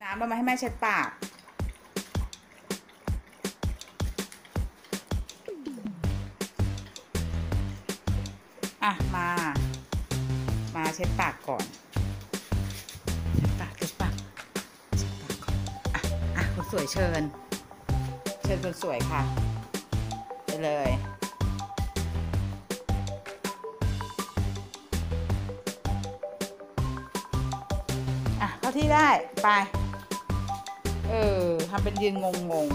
น้ำเอามาให้แม่เช็ดปากอ่ะมาเช็ดปากก่อนเช็ดปากก่อนอ่ะคนสวยเชิญคนสวยค่ะไปเลยเข้าที่ได้ไปทำเป็นยืนงง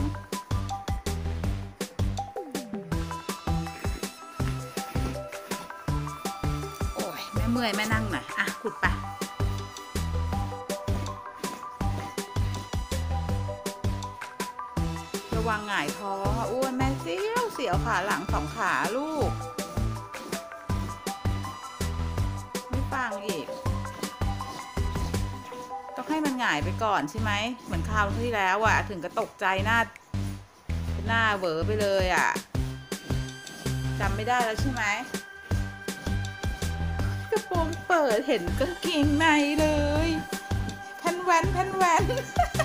โอ้ยแม่เมื่อยแม่นั่งหน่อยขุดไประวังหงายท้องอ้วนแม่เสียวขาหลัง2 ขาลูกไม่ฟังอีกต้องให้มันหงายไปก่อนใช่ไหมเหมือนคราวที่แล้วถึงกระตกใจหน้าเวอไปเลยจำไม่ได้แล้วใช่ไหมกระโปรงเปิดเห็นกางเกงในเลยแผ่นแว่น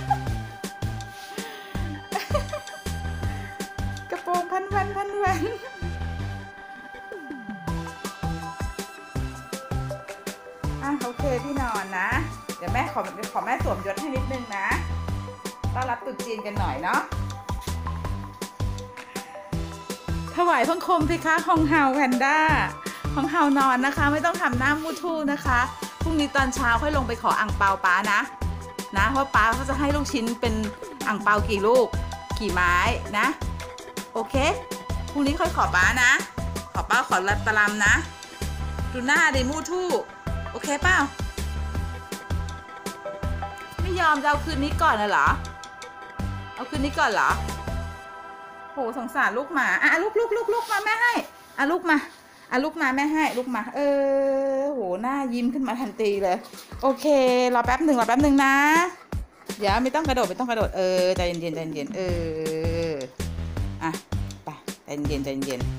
กระโปรงแผ่นแว่นโอเคพี่นอนนะเดี๋ยวแม่ขอแม่สวมยศให้นิดนึงนะต้อนรับตุ๊จีนกันหน่อยเนาะถวายบังคมสิคะฮองเฮาแพนด้าฮองเฮานอนนะคะไม่ต้องทำหน้ามูทู่นะคะพรุ่งนี้ตอนเช้าค่อยลงไปขออั่งเปาป้านะเพราะป้าเขาจะให้ลูกชิ้นเป็นอั่งเปากี่ลูกกี่ไม้นะโอเคพรุ่งนี้ค่อยขอป้านะขอป้าขอรัตตะลำนะดูหน้าดิมูทู่โอเคเปล่าไม่ยอมจะเอาคืนนี้ก่อนเหรอเอาคืนนี้ก่อนเหรอโหสงสารลูกหมาลูกมาแม่ให้ลูกมาลูกมาแม่ให้ลูกมาโหหน้ายิ้มขึ้นมาทันทีเลยโอเครอแป๊บหนึ่งนะเดี๋ยวไม่ต้องกระโดดใจเย็นไปใจเย็น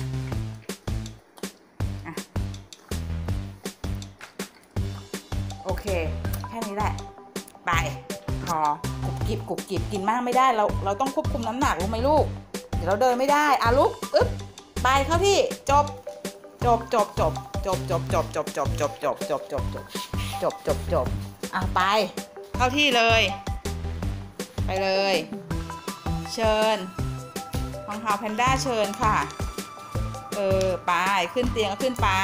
โอเคแค่นี้แหละไปพอกรุบกริบกินมากไม่ได้เราต้องควบคุมน้ำหนักรู้ไหมลูกเดี๋ยวเราเดินไม่ได้ลุกไปเข้าที่จบไปเข้าที่เลยไปเลยเชิญฮองเฮาแพนด้าเชิญค่ะไปขึ้นเตียงก็ขึ้นไป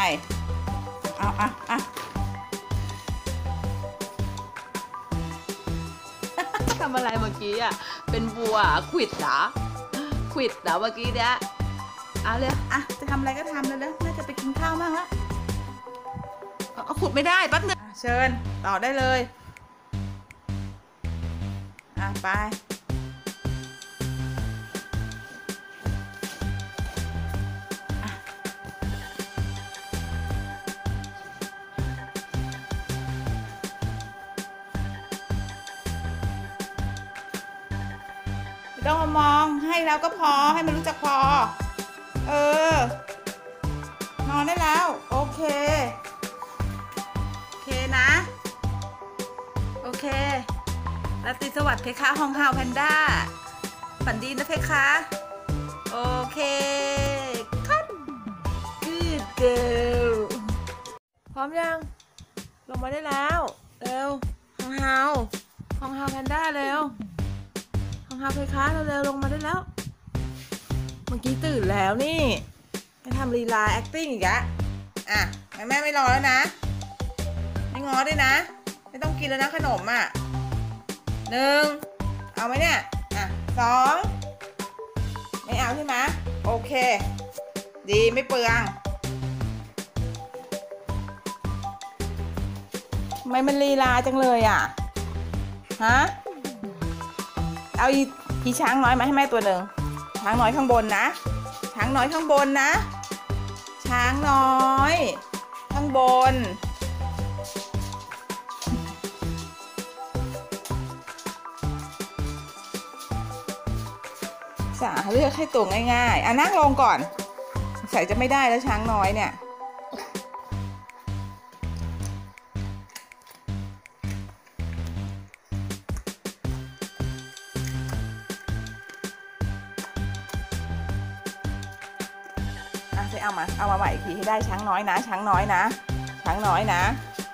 ทำอะไรเมื่อกี้เป็นวัวขวิดเหรอเมื่อกี้เนี่ยเอาเลยจะทำอะไรก็ทำเลยน่าจะไปกินข้าวบ้างละเอาขุดไม่ได้แป๊บนึงเชิญต่อได้เลยไปไม่ต้องมองให้แล้วก็พอให้มันรู้จักพอนอนได้แล้วโอเคนะโอเคราตรีสวัสดิ์เพคะฮองเฮาแพนด้าฝันดีนะเพคะโอเคคัท good girl พร้อมยังลงมาได้แล้วเร็วฮองเฮาแพนด้าเร็วฮองเฮาเพคะเร็วลงมาได้แล้วเมื่อกี้ตื่นแล้วนี่ไปทำลีลา acting อีกอะแม่ไม่รอแล้วนะไม่ง้อด้วยนะไม่ต้องกินแล้วนะขนม1เอาไหมเนี่ย2ไม่เอาใช่ไหมโอเคดีไม่เปลืองทำไมมันลีลาจังเลยเอาอีช้างน้อยมาให้แม่ตัวหนึ่งช้างน้อยข้างบนนะช้างน้อยข้างบนนะช้างน้อยข้างบนเลือกให้ตัวง่ายๆนั่งลงก่อนใส่จะไม่ได้แล้วช้างน้อยเนี่ยไปเอามาใหม่อีกทีให้ได้ช้างน้อยนะช้างน้อยนะช้างน้อยนะ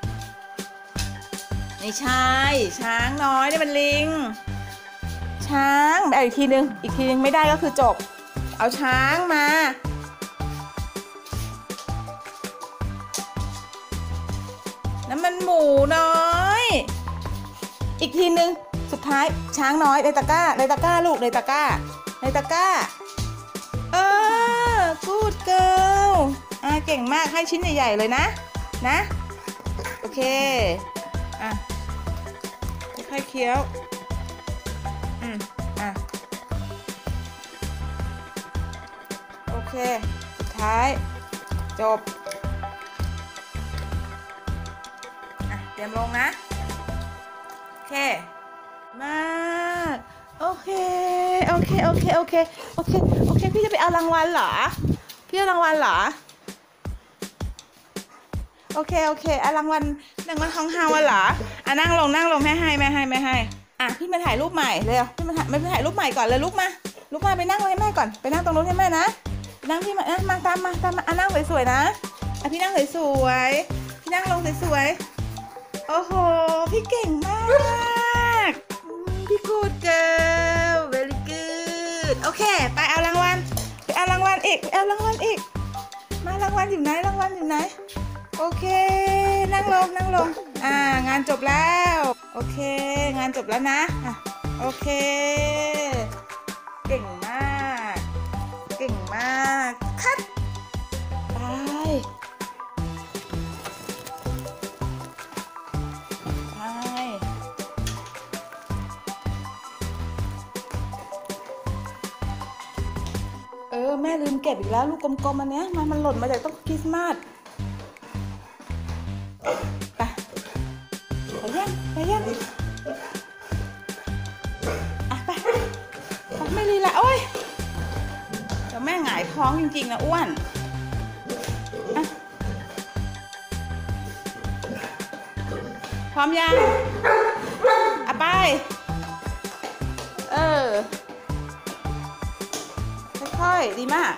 ไม่ใช่ช้างน้อยนี่มันลิงช้างเอาอีกทีนึงไม่ได้ก็คือจบเอาช้างมาน้ำมันหมูน้อยอีกทีนึงสุดท้ายช้างน้อยในตะกร้าลูกในตะกร้ากูดเกิร์ลเก่งมากให้ชิ้นใหญ่ๆเลยนะโอเคค่อยๆเคี้ยวโอเคสุดท้ายจบเตรียมลงนะโอเคมากโอเคพี่จะไปเอารางวัลเหรอโอเคเอารางวัลของเฮาเหรอนั่งลงให้แม่ให้พี่มาถ่ายรูปใหม่เร็วพี่มาถ่ายรูปใหม่ก่อนเลยลุกมาไปนั่งให้แม่ก่อนไปนั่งตรงนู้นให้แม่นะนั่งพี่มาตามมานั่งสวยๆนะพี่นั่งสวยๆพี่นั่งลงสวยๆโอ้โหพี่เก่งมากพี่กูดเกิร์ล very good โอเคไปเอารางวัลอีกมารางวัลอยู่ไหนโอเคนั่งลงงานจบแล้วโอเคงานจบแล้วนะโอเคเก่งมากคัดไปแม่ลืมเก็บอีกแล้วลูกกลมๆอันเนี้ยมันหล่นมาจากต้นคริสต์มาสไปยังไปไม่รีละโอ้ยเดี๋ยวแม่หงายท้องจริงๆนะอ้วนพร้อมยังไปค่อยๆดีมาก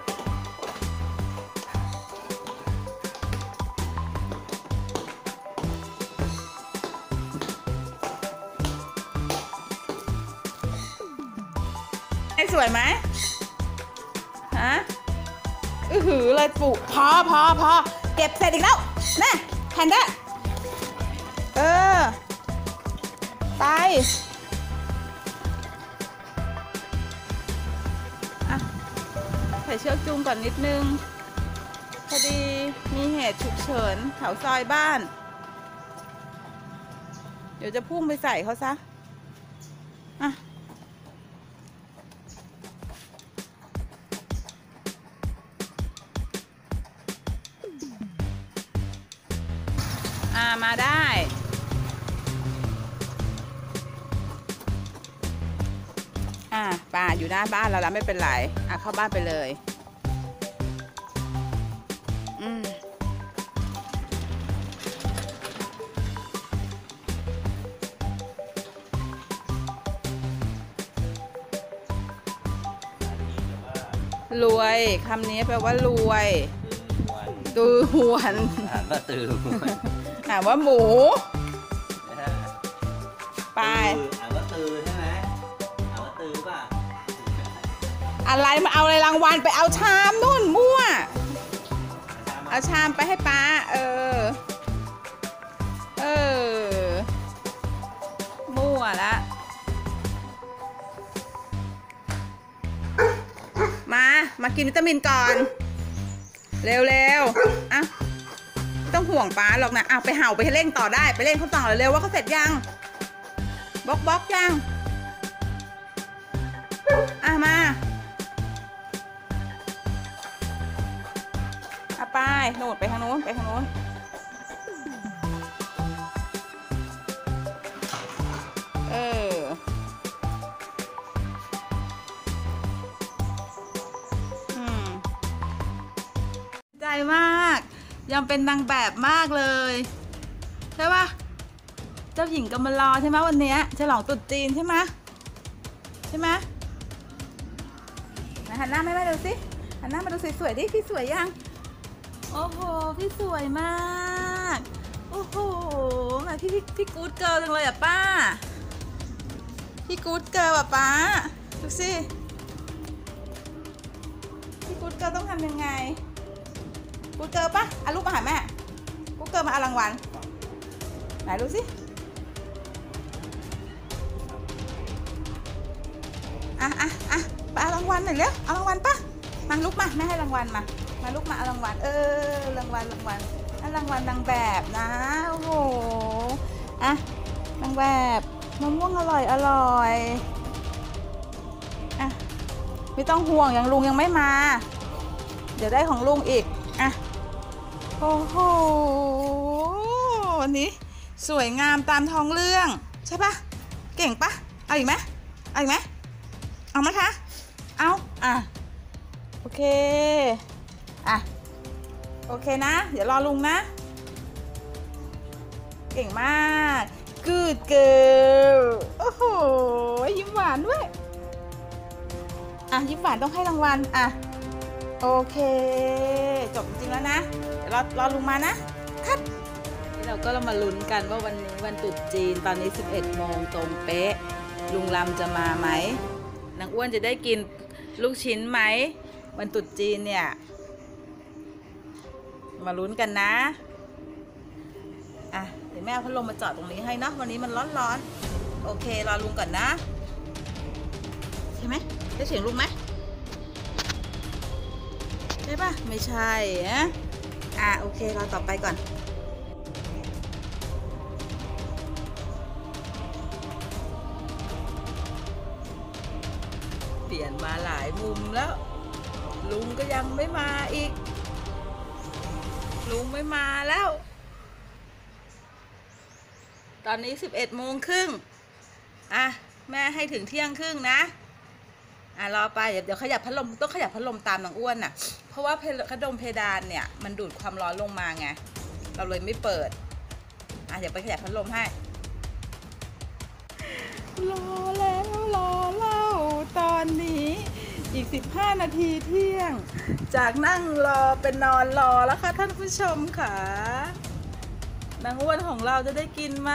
สวยไหมหือเลยปุ๊พอเก็บเสร็จอีกแล้วนะแพนด้าไปใส่เชือกจูงก่อนนิดนึงพอดีมีเหตุฉุกเฉินแถวซอยบ้านเดี๋ยวจะพุ่งไปใส่เขาซะมาได้ป้าอยู่หน้าบ้านเราแล้วไม่เป็นไรเข้าบ้านไปเลยรวยคำนี้แปลว่ารวยตือหวนว่าหมูไปว่าตือใช่ไหมว่าตือป่ะอะไรมาเอาอะไรรางวัลไปเอาชามนู่นมั่วเอาชามไปให้ป้ามั่วละมากินวิตามินก่อนเร็วต้องห่วงป้าหรอกนะไปเห่าไปให้เร่งต่อได้ไปเร่งเขาต่อเร็วว่าเขาเสร็จยังบล็อกยังมาไปโน่นไปทางนู้นใจมากยังเป็นนางแบบมากเลยใช่ปะเจ้าหญิงกำมะลอใช่ไหมวันนี้ฉลองตรุษจีนใช่ไหมหันหน้าแม่ดูสิหันหน้ามาดูสวยๆดิพี่สวยยังโอ้โหพี่สวยมากโอ้โหแม่พี่กู๊ดเกิร์ลจังเลยอะป้าพี่กู๊ดเกิร์ลอะป้าดูสิพี่กู๊ดเกิร์ลต้องทำยังไงกู๊ดเกิร์ลปะเอาลูกมาหาแม่กู๊ดเกิร์ลมาเอารางวัลไหนดูสิไปเอารางวัลหน่อยเร็วเอารางวัลปะมาลุกมาแม่ให้รางวัลมาลุกมาเอารางวัลรางวัลนั่นรางวัลนางแบบนะโอ้โหนางแบบมะม่วงอร่อยไม่ต้องห่วงลุงยังไม่มาเดี๋ยวได้ของลุงอีกโอ้โหวันนี้สวยงามตามท้องเรื่องใช่ปะเก่งปะเอาอีกไหมเอาไหมคะเอาโอเคโอเคนะเดี๋ยวรอลุงนะเก่งมาก Good girl โอ้โหยิ้มหวานด้วยยิ้มหวานต้องให้รางวัลโอเคจบจริงแล้วนะเดี๋ยวรอลุงมานะคัดเราก็มาลุ้นกันว่าวันนี้วันตรุษจีนตอนนี้11 โมงตรงเป๊ะลุงลำจะมาไหมนางอ้วนจะได้กินลูกชิ้นไหมวันตรุษจีนเนี่ยมาลุ้นกันนะเดี๋ยวแม่เอาพัดลมมาจอดตรงนี้ให้เนาะวันนี้มันร้อนโอเครอลุงก่อนนะใช่ไหมได้เสียงลุงไหมใช่ปะไม่ใช่โอเครอต่อไปก่อนเปลี่ยนมาหลายมุมแล้วลุงก็ยังไม่มาอีกลุงไม่มาแล้วตอนนี้11 โมงครึ่งแม่ให้ถึงเที่ยงครึ่งนะรอไปเดี๋ยวขยับพัดลมต้องขยับพัดลมตามนางอ้วนน่ะเพราะว่าพัดลมเพดานเนี่ยมันดูดความร้อนลงมาไงเราเลยไม่เปิดเดี๋ยวไปขยับพัดลมให้รอแล้วรอเล่าตอนนี้อีก15 นาทีเที่ยงจากนั่งรอเป็นนอนรอแล้วค่ะท่านผู้ชมค่ะนางอ้วนของเราจะได้กินไหม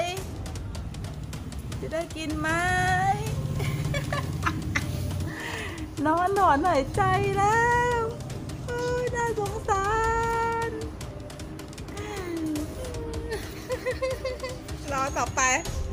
นอนหน่อยใจแล้วน่าสงสารรอต่อไป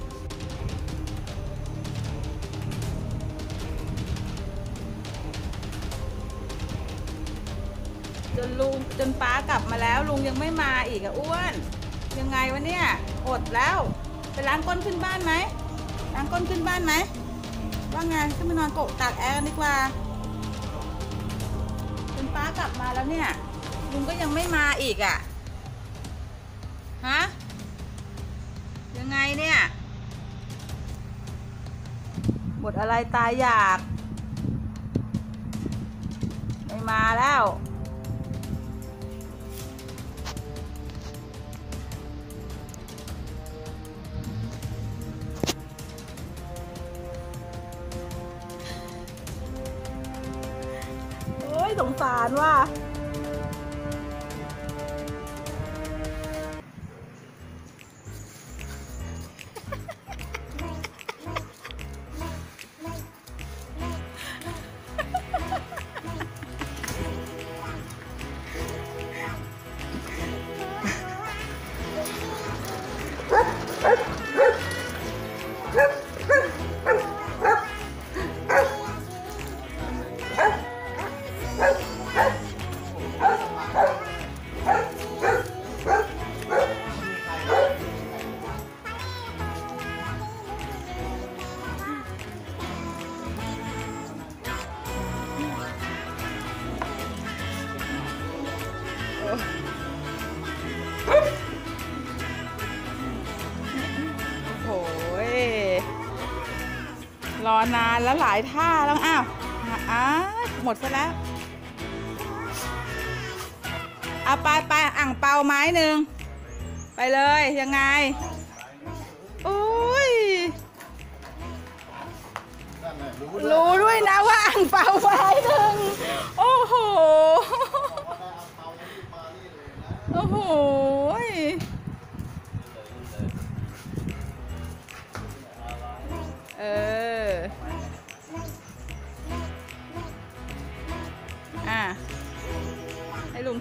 จนป้ากลับมาแล้วลุงยังไม่มาอีกอ้วนยังไงวะเนี่ยอดแล้วไปล้างก้นขึ้นบ้านไหมว่าไงขึ้นมานอนโกะตากแอร์ดีกว่าจนป้ากลับมาแล้วเนี่ยลุงก็ยังไม่มาอีกยังไงเนี่ยหมดอะไรตายอยากไม่มาแล้วสงสารว่ะโอ้ยรอนานแล้วหลายท่าแล้วหมดซะแล้วไปอ่างเปาไม้หนึ่งไปเลยยังไงโอ้ยรู้ด้วยนะว่าอ่างเปาไม้หนึ่งโอ้โห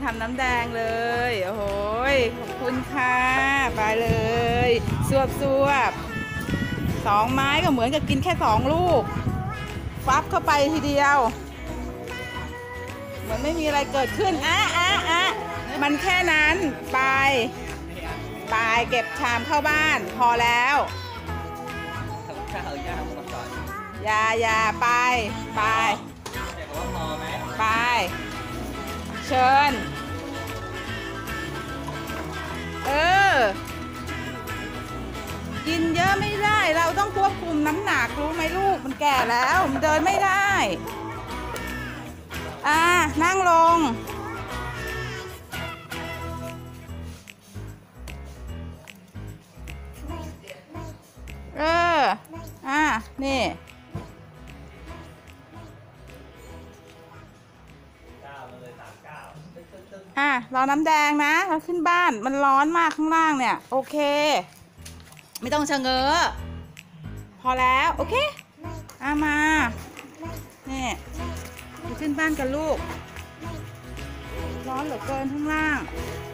ทำน้ำแดงเลยโอ้โหขอบคุณค่ะไปเลยสวบ2 ไม้ก็เหมือนกับกินแค่2 ลูกฟับเข้าไปทีเดียวเหมือนไม่มีอะไรเกิดขึ้นมันแค่นั้นไปเก็บชามเข้าบ้านพอแล้วอย่าไปเชิญกินเยอะไม่ได้เราต้องควบคุมน้ำหนักรู้ไหมลูกมันแก่แล้วมันเดินไม่ได้นั่งลงนี่รอน้ำแดงนะเราขึ้นบ้านมันร้อนมากข้างล่างเนี่ยโอเคไม่ต้องชะเง้อพอแล้วโอเคมานี่ไปขึ้นบ้านกันลูกร้อนเหลือเกินข้างล่าง